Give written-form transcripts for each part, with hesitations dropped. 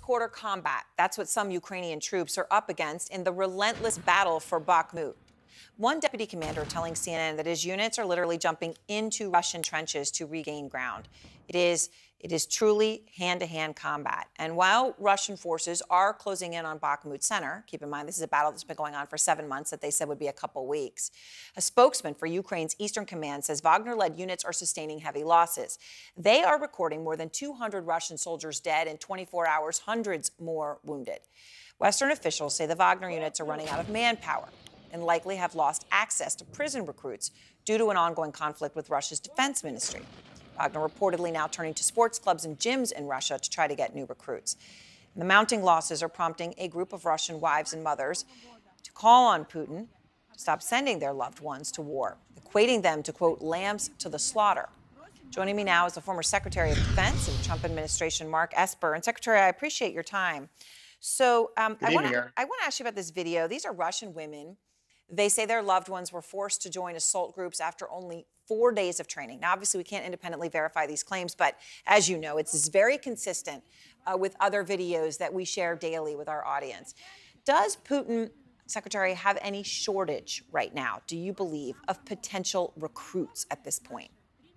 close-quarter combat. That's what some Ukrainian troops are up against in the relentless battle for Bakhmut. One deputy commander telling CNN that his units are literally jumping into Russian trenches to regain ground. It is truly hand-to-hand combat. And while Russian forces are closing in on Bakhmut Center, keep in mind this is a battle that's been going on for 7 months that they said would be a couple weeks. A spokesman for Ukraine's Eastern Command says Wagner-led units are sustaining heavy losses. They are recording more than 200 Russian soldiers dead in 24 hours, hundreds more wounded. Western officials say the Wagner units are running out of manpower and likely have lost access to prison recruits due to an ongoing conflict with Russia's defense ministry. Wagner reportedly now turning to sports clubs and gyms in Russia to try to get new recruits. And the mounting losses are prompting a group of Russian wives and mothers to call on Putin to stop sending their loved ones to war, equating them to, quote, lambs to the slaughter. Joining me now is the former Secretary of Defense in the Trump administration, Mark Esper. And Secretary, I appreciate your time. So I want to ask you about this video. These are Russian women. They say their loved ones were forced to join assault groups after only 4 days of training. Now, obviously, we can't independently verify these claims, but as you know, it's very consistent with other videos that we share daily with our audience. Does Putin, Secretary, have any shortage right now, do you believe, of potential recruits at this point?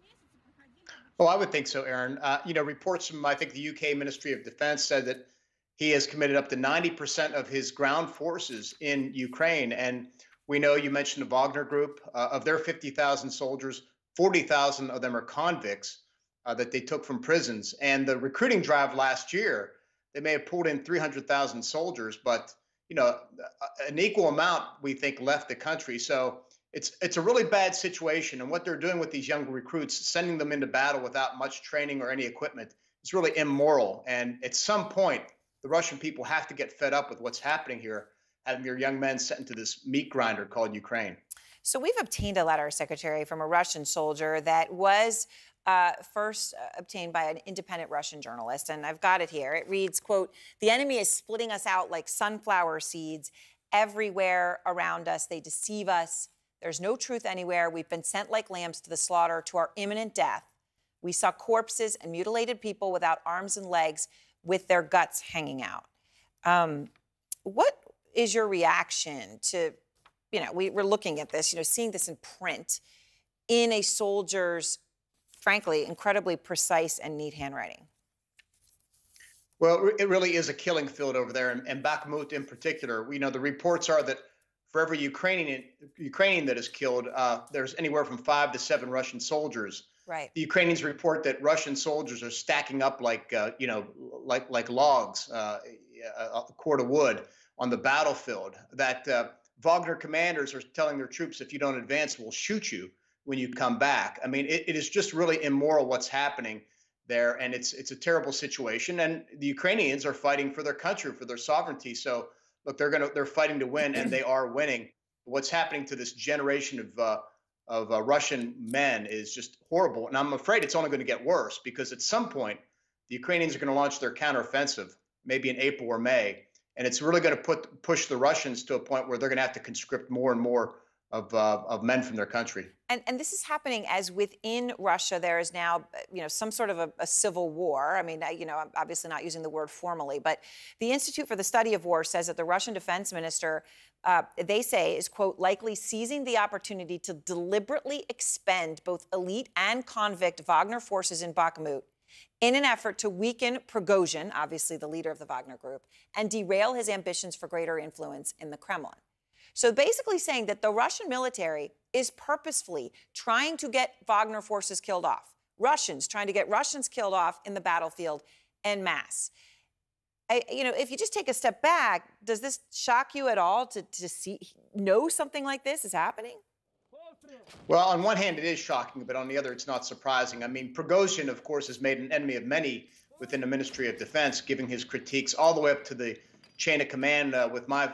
Oh, I would think so, Aaron. Reports from, I think, the UK Ministry of Defense said that he has committed up to 90% of his ground forces in Ukraine. And we know, you mentioned the Wagner Group. Of their 50,000 soldiers, 40,000 of them are convicts that they took from prisons. And the recruiting drive last year, they may have pulled in 300,000 soldiers, but an equal amount, we think, left the country. So it's a really bad situation. And what they're doing with these young recruits, sending them into battle without much training or any equipment, is really immoral. And at some point, the Russian people have to get fed up with what's happening here, having your young men sent into this meat grinder called Ukraine. So we've obtained a letter, Secretary, from a Russian soldier that was first obtained by an independent Russian journalist, and I've got it here. It reads, quote, "The enemy is splitting us out like sunflower seeds everywhere around us. They deceive us. There's no truth anywhere. We've been sent like lambs to the slaughter, to our imminent death. We saw corpses and mutilated people without arms and legs with their guts hanging out." What is your reaction to, we're looking at this, seeing this in print in a soldier's, frankly, incredibly precise and neat handwriting? Well, it really is a killing field over there, and Bakhmut in particular. We know the reports are that for every Ukrainian that is killed, there's anywhere from 5 to 7 Russian soldiers. Right. The Ukrainians report that Russian soldiers are stacking up like logs, a cord of wood on the battlefield. That Wagner commanders are telling their troops, if you don't advance, we'll shoot you when you come back. I mean, it is just really immoral what's happening there, and it's a terrible situation. And the Ukrainians are fighting for their country, for their sovereignty. So look, they're fighting to win, and they are winning. What's happening to this generation of Russian men is just horrible. And I'm afraid it's only going to get worse, because at some point, the Ukrainians are going to launch their counteroffensive, maybe in April or May. And it's really going to push the Russians to a point where they're going to have to conscript more and more of men from their country. And this is happening as within Russia there is now, some sort of a civil war. I mean, I'm obviously not using the word formally, but the Institute for the Study of War says that the Russian defense minister, they say, is, quote, likely seizing the opportunity to deliberately expend both elite and convict Wagner forces in Bakhmut in an effort to weaken Prigozhin, obviously the leader of the Wagner Group, and derail his ambitions for greater influence in the Kremlin. So basically saying that the Russian military is purposefully trying to get Wagner forces killed off. Russians trying to get Russians killed off in the battlefield en masse. If you just take a step back, does this shock you at all to know something like this is happening? Well, on one hand, it is shocking, but on the other, it's not surprising. I mean, Prigozhin, of course, has made an enemy of many within the Ministry of Defense, giving his critiques all the way up to the chain of command with my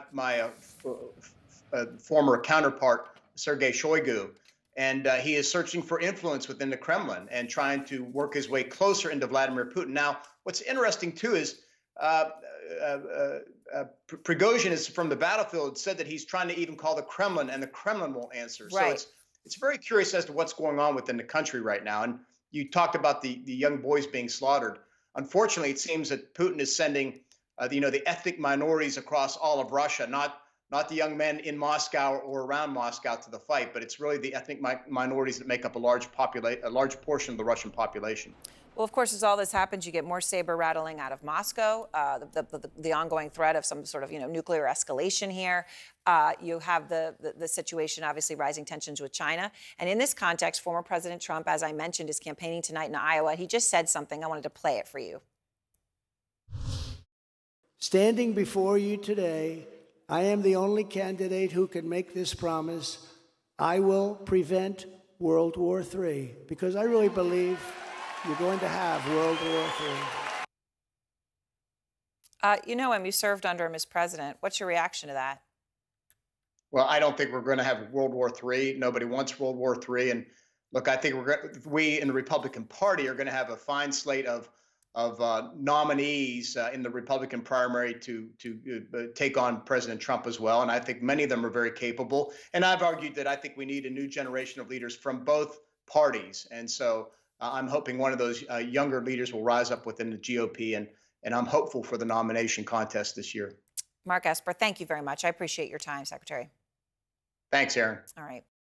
former counterpart, Sergei Shoigu. And he is searching for influence within the Kremlin and trying to work his way closer into Vladimir Putin. Now, what's interesting, too, is Prigozhin is from the battlefield said that he's trying to even call the Kremlin, and the Kremlin won't answer. Right. So it's very curious as to what's going on within the country right now. And you talked about the young boys being slaughtered. Unfortunately, it seems that Putin is sending the ethnic minorities across all of Russia, not the young men in Moscow or around Moscow to the fight, but it's really the ethnic minorities that make up a large portion of the Russian population. Well, of course, as all this happens, you get more saber rattling out of Moscow, the ongoing threat of some sort of nuclear escalation here. You have the situation, obviously, rising tensions with China. And in this context, former President Trump, as I mentioned, is campaigning tonight in Iowa. He just said something. I wanted to play it for you. Standing before you today, I am the only candidate who can make this promise. I will prevent World War III, because I really believe you're going to have World War III. You know him. You served under him as president. What's your reaction to that? Well, I don't think we're going to have World War III. Nobody wants World War III. And look, I think we in the Republican Party are going to have a fine slate of nominees in the Republican primary to take on President Trump as well. And I think many of them are very capable. And I've argued that I think we need a new generation of leaders from both parties. And so I'm hoping one of those younger leaders will rise up within the GOP, and I'm hopeful for the nomination contest this year. Mark Esper, thank you very much. I appreciate your time, Secretary. Thanks, Aaron. All right.